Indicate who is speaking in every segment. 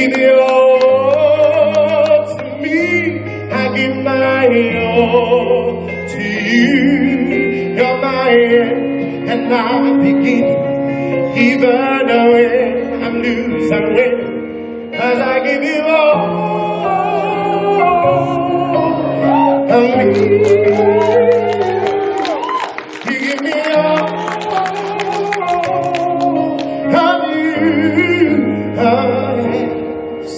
Speaker 1: give you all to me. I give my all to you. You're my end and my beginning. Even when I'm losing, I'm winning. 'Cause I give you all of me. You give me all of you. Yes.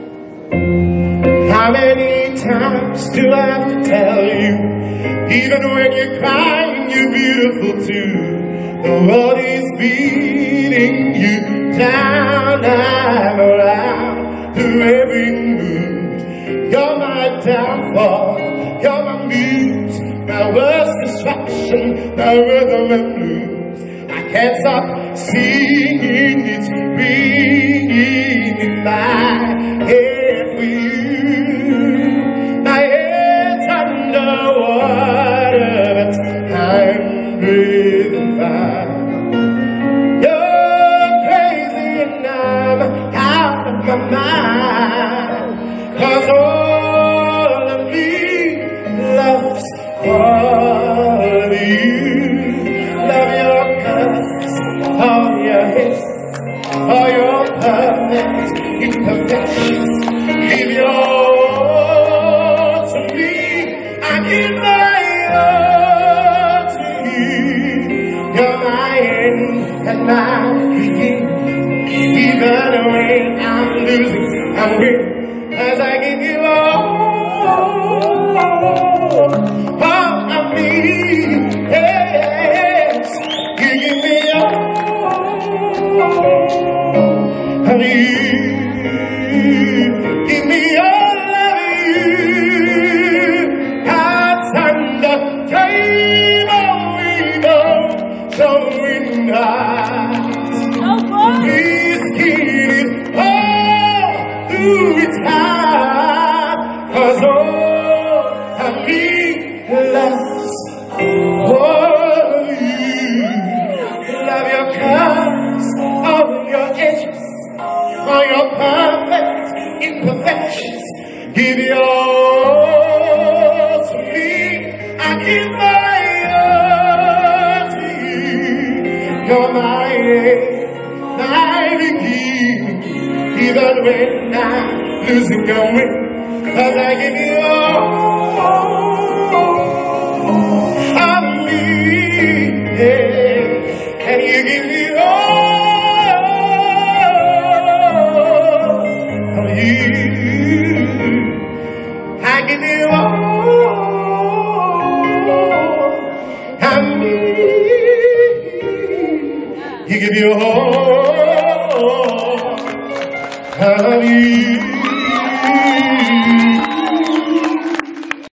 Speaker 1: How many times do I have to tell you? Even when you're crying, you're beautiful too. The world is beating you down and around through every mood. You're my downfall, you're my muse, my worst distraction, my rhythm and blues. I can't stop singing, it's ringing in my head for you. My head's underwater, but I'm breathing fine. You're crazy and I'm out of my mind. 'Cause all of me loves all of you. Love your colors, all your hips, all your perfect imperfections. Give your all to me. I give my all to you. You're my end and my beginning. Even when I'm losing, I'm winning. 'Cause I give you all of me. Yes, you give me all of you. Give me all of you. God's under table window, showing eyes. Please give it all through its heart. 'Cause all of me loves all of you. Love your curves, all your edges, all your perfect imperfections. Give your all to me. I give my all to you. You're my end, my beginning. Even when I'm losing your way, 'cause I give you all of me, yeah. And you give me all of you. I give you all of me. You give you all of you.